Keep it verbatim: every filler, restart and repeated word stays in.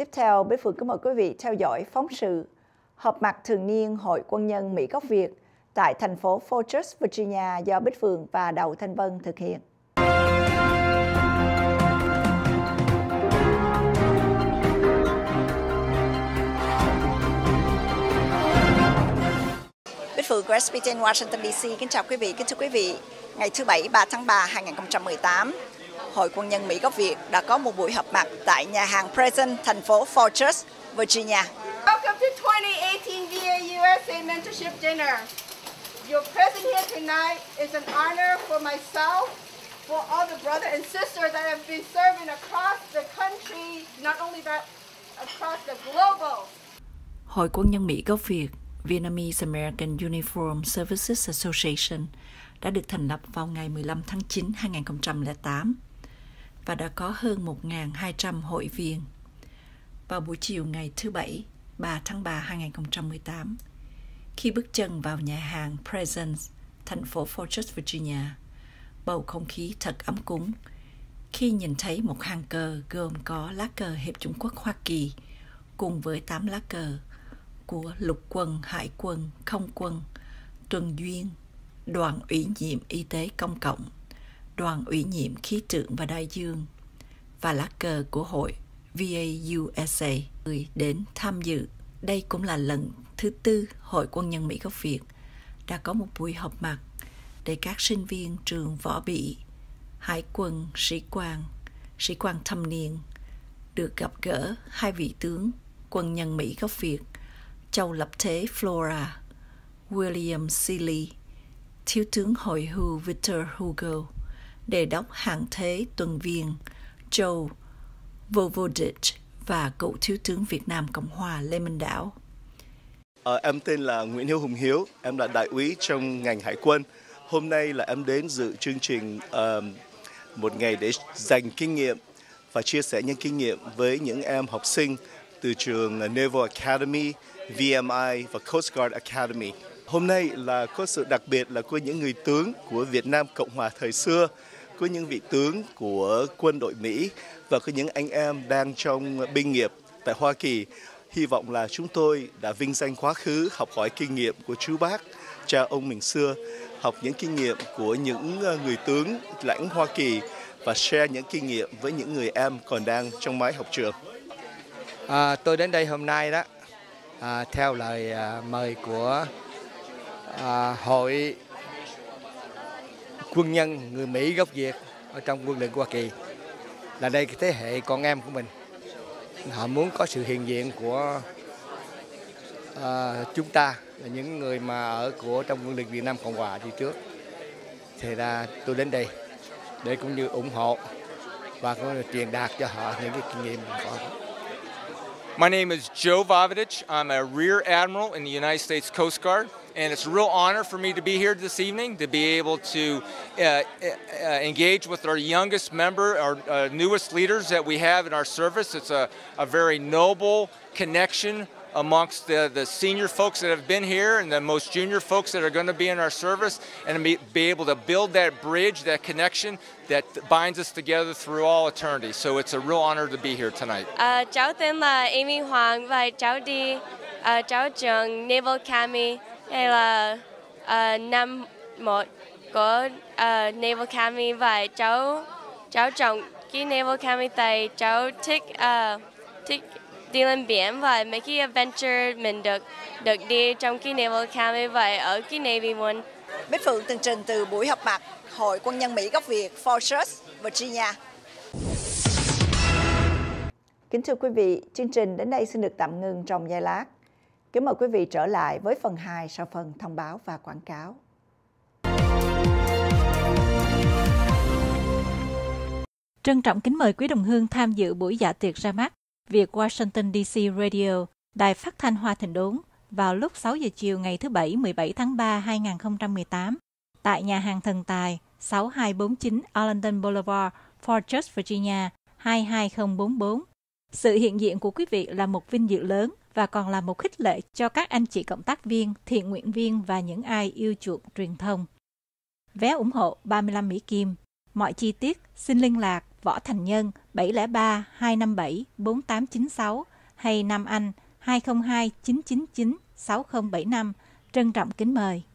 Tiếp theo, Bích Phượng kính mời quý vị theo dõi phóng sự họp mặt thường niên Hội Quân nhân Mỹ gốc Việt tại thành phố Fortress, Virginia do Bích Phượng và Đậu Thanh Vân thực hiện. Bích Phượng của ét bê tê Washington đê xê kính chào quý vị. Kính thưa quý vị, ngày thứ Bảy ba tháng ba hai nghìn không trăm mười tám, Hội Quân nhân Mỹ gốc Việt đã có một buổi họp mặt tại nhà hàng Present, thành phố Fortress, Virginia. Welcome to twenty eighteen V A U S A Mentorship Dinner. Your presence here tonight is an honor for myself, for all the brothers and sisters that have been serving across the country, not only that, across the global. Hội Quân nhân Mỹ gốc Việt, Vietnamese American Uniform Services Association, đã được thành lập vào ngày mười lăm tháng chín hai nghìn không trăm lẻ tám và đã có hơn một nghìn hai trăm hội viên. Vào buổi chiều ngày thứ Bảy, ba tháng ba hai nghìn không trăm mười tám, khi bước chân vào nhà hàng Presence, thành phố Fortress, Virginia, bầu không khí thật ấm cúng khi nhìn thấy một hàng cờ gồm có lá cờ Hiệp chủng quốc Hoa Kỳ cùng với tám lá cờ của Lục quân, Hải quân, Không quân, Tuần duyên, Đoàn ủy nhiệm Y tế công cộng, Đoàn ủy nhiệm khí tượng và đại dương và lá cờ của hội V A U S A người đến tham dự. Đây cũng là lần thứ tư Hội Quân nhân Mỹ gốc Việt đã có một buổi họp mặt để các sinh viên trường võ bị, hải quân, sĩ quan, sĩ quan thâm niên được gặp gỡ hai vị tướng quân nhân Mỹ gốc Việt, Châu Lập Thế Flora, William Seeley, thiếu tướng hồi hưu Victor Hugo, đề đốc hạng thế tuần viên Joe Voivodich và cựu thiếu tướng Việt Nam Cộng hòa Lê Minh Đảo. À, em tên là Nguyễn Hiếu Hùng Hiếu, em là đại úy trong ngành hải quân. Hôm nay là em đến dự chương trình uh, một ngày để dành kinh nghiệm và chia sẻ những kinh nghiệm với những em học sinh từ trường Naval Academy, V M I và Coast Guard Academy. Hôm nay là có sự đặc biệt là có những người tướng của Việt Nam Cộng hòa thời xưa, có những vị tướng của quân đội Mỹ và có những anh em đang trong binh nghiệp tại Hoa Kỳ. Hy vọng là chúng tôi đã vinh danh quá khứ, học hỏi kinh nghiệm của chú bác, cha ông mình xưa, học những kinh nghiệm của những người tướng lãnh Hoa Kỳ và share những kinh nghiệm với những người em còn đang trong mái học trường. À, tôi đến đây hôm nay đó à, theo lời à, mời của à, Hội Quân nhân người Mỹ gốc Việt ở trong quân lực Hoa Kỳ. Là đây cái thế hệ con em của mình, họ muốn có sự hiện diện của à, chúng ta là những người mà ở của trong quân lực Việt Nam Cộng hòa đi trước. Thì ra tôi đến đây để cũng như ủng hộ và cũng truyền đạt cho họ những cái kinh nghiệm của họ. My name is Joe Voivodich. I'm a Rear Admiral in the United States Coast Guard, and it's a real honor for me to be here this evening, to be able to uh, uh, engage with our youngest member, our uh, newest leaders that we have in our service. It's a, a very noble connection amongst the, the senior folks that have been here and the most junior folks that are going to be in our service, and be, be able to build that bridge, that connection that binds us together through all eternity. So it's a real honor to be here tonight. Uh, cháu tên là Amy Hoàng và cháu đi uh, cháu trường Naval Academy hay là uh, năm một của uh, Naval Academy, và cháu cháu chọn cái Naval Academy tại cháu thích uh, thích đi lên biển và mấy cái adventure mình được được đi trong cái Naval Academy và ở cái Navy one. Bích Phượng tường trình từ buổi họp mặt Hội Quân nhân Mỹ gốc Việt Fortress, Virginia. Kính thưa quý vị, chương trình đến đây xin được tạm ngừng trong giây lát. Kính mời quý vị trở lại với phần hai sau phần thông báo và quảng cáo. Trân trọng kính mời quý đồng hương tham dự buổi dạ tiệc ra mắt Việt Washington đê xê Radio, đài phát thanh Hoa Thịnh Đốn, vào lúc sáu giờ chiều ngày thứ Bảy mười bảy tháng ba hai nghìn không trăm mười tám tại nhà hàng Thần Tài, sáu hai bốn chín Arlington Boulevard, Fortress, Virginia hai hai không bốn bốn. Sự hiện diện của quý vị là một vinh dự lớn và còn là một khích lệ cho các anh chị cộng tác viên, thiện nguyện viên và những ai yêu chuộng truyền thông. Vé ủng hộ ba mươi lăm Mỹ Kim. Mọi chi tiết xin liên lạc Võ Thành Nhân bảy không ba hai năm bảy bốn tám chín sáu hay Nam Anh hai không hai chín chín chín sáu không bảy năm. Trân trọng kính mời.